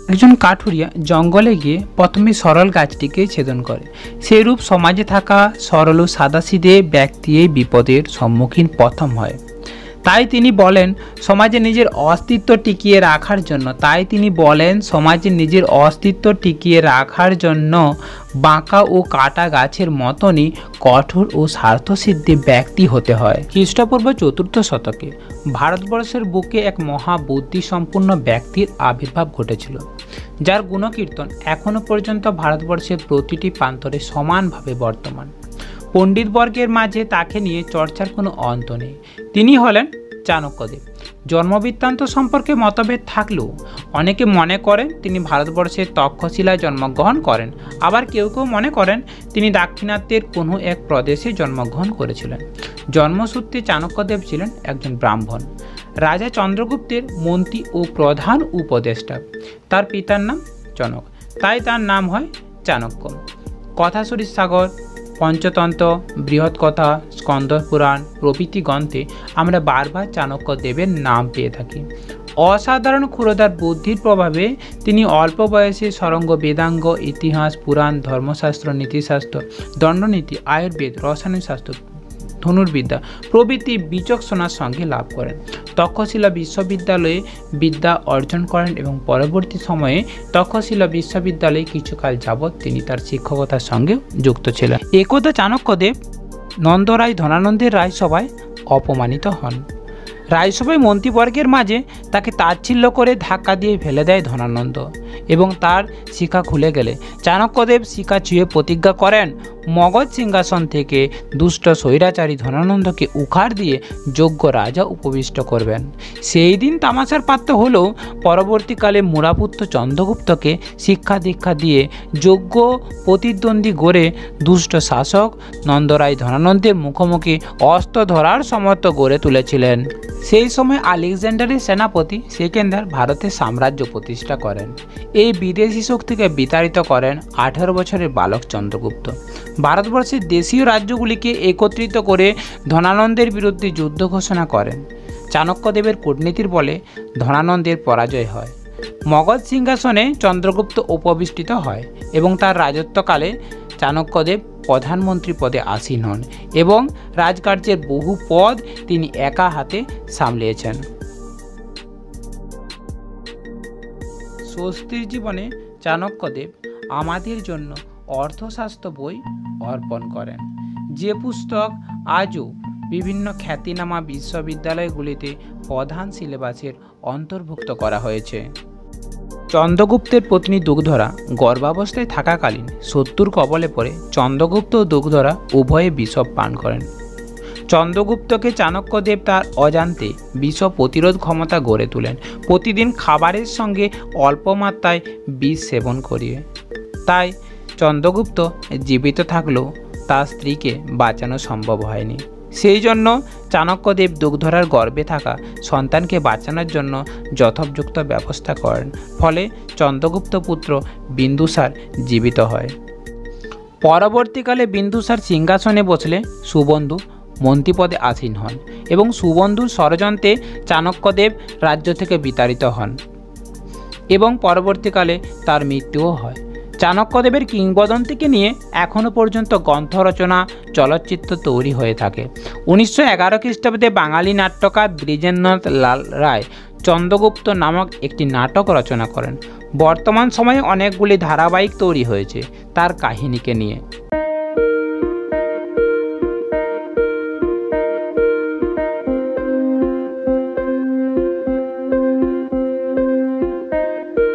একজন কাঠুরিয়া জঙ্গলে গিয়ে প্রথমে সরল গাছটিকে ছেদন করে। সেরূপ সমাজে থাকা সরল ও সাদাসিধে ব্যক্তি এই বিপদের সম্মুখীন প্রথম হয়। তাই তিনি বলেন সমাজে নিজের অস্তিত্ব টিকিয়ে রাখার জন্য বাঁকা ও কাটা গাছের মতনই কঠোর ও স্বার্থসিদ্ধি ব্যক্তি হতে হয়। খ্রিস্টপূর্ব ৪র্থ শতকে ভারতবর্ষের বুকে এক মহাবুদ্ধি সম্পন্ন ব্যক্তির আবির্ভাব ঘটেছিল, যার গুণকীর্তন এখনো পর্যন্ত ভারতবর্ষের প্রতিটি প্রান্তরে সমানভাবে বর্তমান। পণ্ডিতবর্গের মাঝে তাকে নিয়ে চর্চার কোনো অন্ত নেই। তিনি হলেন চাণক্যদেব। জন্মবৃত্তান্ত সম্পর্কে মতভেদ থাকলেও অনেকে মনে করেন তিনি ভারতবর্ষের তক্ষশিলায় জন্মগ্রহণ করেন, আবার কেউ কেউ মনে করেন তিনি দাক্ষিণাত্যের কোনো এক প্রদেশে জন্মগ্রহণ করেছিলেন। জন্মসূত্রে চাণক্যদেব ছিলেন একজন ব্রাহ্মণ, রাজা চন্দ্রগুপ্তের মন্ত্রী ও প্রধান উপদেষ্টা। তার পিতার নাম জনক, তাই তার নাম হয় চাণক্য। কথাশরীর সাগর, পঞ্চতন্ত্র, বৃহৎ কথা, স্কন্দ পুরাণ প্রভৃতি গ্রন্থে আমরা বারবার চাণক্যদেবের নাম পেয়ে থাকি। অসাধারণ ক্ষুরধার বুদ্ধির প্রভাবে তিনি অল্প বয়সে সরঙ্গ বেদাঙ্গ, ইতিহাস, পুরাণ, ধর্মশাস্ত্র, নীতিশাস্ত্র, দণ্ডনীতি, আয়ুর্বেদ, রসায়নশাস্ত্র, ধনুর্বিদ্যা প্রভৃতি বিচক্ষণার সঙ্গে লাভ করেন। তক্ষশিলা বিশ্ববিদ্যালয়ে বিদ্যা অর্জন করেন এবং পরবর্তী সময়ে তক্ষশিলা বিশ্ববিদ্যালয়ে কিছুকাল যাবৎ তিনি তার শিক্ষকতার সঙ্গে যুক্ত ছিলেন। একদা চাণক্যদেব নন্দরায় ধনানন্দের রায়সভায় অপমানিত হন। রায়সভায় মন্ত্রীবর্গের মাঝে তাকে তাচ্ছিল্য করে ধাক্কা দিয়ে ফেলে দেয় ধনানন্দ এবং তার শিখা খুলে গেলে চাণক্যদেব শিখা ছুঁয়ে প্রতিজ্ঞা করেন মগধ সিংহাসন থেকে দুষ্ট স্বৈরাচারী ধনানন্দকে উখাড় দিয়ে যোগ্য রাজা উপবিষ্ট করবেন। সেই দিন তামাশার পাত্র হলেও পরবর্তীকালে মুরাপুত্র চন্দ্রগুপ্তকে শিক্ষা দীক্ষা দিয়ে যোগ্য প্রতিদ্বন্দ্বী গড়ে দুষ্ট শাসক নন্দরায় ধনানন্দের মুখোমুখি অস্ত্র ধরার সমর্থ গড়ে তুলেছিলেন। সেই সময় আলেকজান্ডারের সেনাপতি সেকেন্দার ভারতের সাম্রাজ্য প্রতিষ্ঠা করেন। এই বিদেশি শক্তিকে বিতাড়িত করেন 18 বছরের বালক চন্দ্রগুপ্ত। ভারতবর্ষের দেশীয় রাজ্যগুলিকে একত্রিত করে ধনানন্দের বিরুদ্ধে যুদ্ধ ঘোষণা করেন। চাণক্যদেবের কূটনীতির বলে ধনানন্দের পরাজয় হয়। মগধ সিংহাসনে চন্দ্রগুপ্ত উপবিষ্টিত হয় এবং তার রাজত্বকালে চাণক্যদেব প্রধানমন্ত্রী পদে আসীন হন এবং রাজকার্যের বহু পদ তিনি একা হাতে সামলিয়েছেন। স্বস্তির জীবনে চাণক্যদেব আমাদের জন্য অর্থশাস্ত্র বই অর্পণ করেন, যে পুস্তক আজও বিভিন্ন খ্যাতিনামা বিশ্ববিদ্যালয়গুলিতে প্রধান সিলেবাসের অন্তর্ভুক্ত করা হয়েছে। চন্দ্রগুপ্তের পত্নী দুগ্ধরা গর্ভাবস্থায় থাকাকালীন শত্রুর কবলে পড়ে চন্দ্রগুপ্ত ও দুগ্ধরা উভয়ে বিষ পান করেন। চন্দ্রগুপ্তকে চাণক্যদেব তার অজান্তে বিষ প্রতিরোধ ক্ষমতা গড়ে তোলেন, প্রতিদিন খাবারের সঙ্গে অল্প মাত্রায় বিষ সেবন করিয়ে। তাই চন্দ্রগুপ্ত জীবিত থাকলেও তার স্ত্রীকে বাঁচানো সম্ভব হয়নি। সেই জন্য চাণক্যদেব দুগ্ধরার গর্ভে থাকা সন্তানকে বাঁচানোর জন্য যথোপযুক্ত ব্যবস্থা করেন, ফলে চন্দ্রগুপ্ত পুত্র বিন্দুসার জীবিত হয়। পরবর্তীকালে বিন্দুসার সিংহাসনে বসলে সুবন্ধু মন্ত্রীপদে আসীন হন এবং সুবন্ধুর ষড়যন্ত্রে চাণক্যদেব রাজ্য থেকে বিতাড়িত হন এবং পরবর্তীকালে তার মৃত্যুও হয়। চাণক্যদেবের কিংবদন্তিকে নিয়ে এখনও পর্যন্ত গ্রন্থ রচনা, চলচ্চিত্র তৈরি হয়ে থাকে। 1911 খ্রিস্টাব্দে বাঙালি নাট্যকার দ্বিজেন্দ্রনাথ লাল রায় চন্দ্রগুপ্ত নামক একটি নাটক রচনা করেন। বর্তমান সময়ে অনেকগুলি ধারাবাহিক তৈরি হয়েছে তার কাহিনীকে নিয়ে।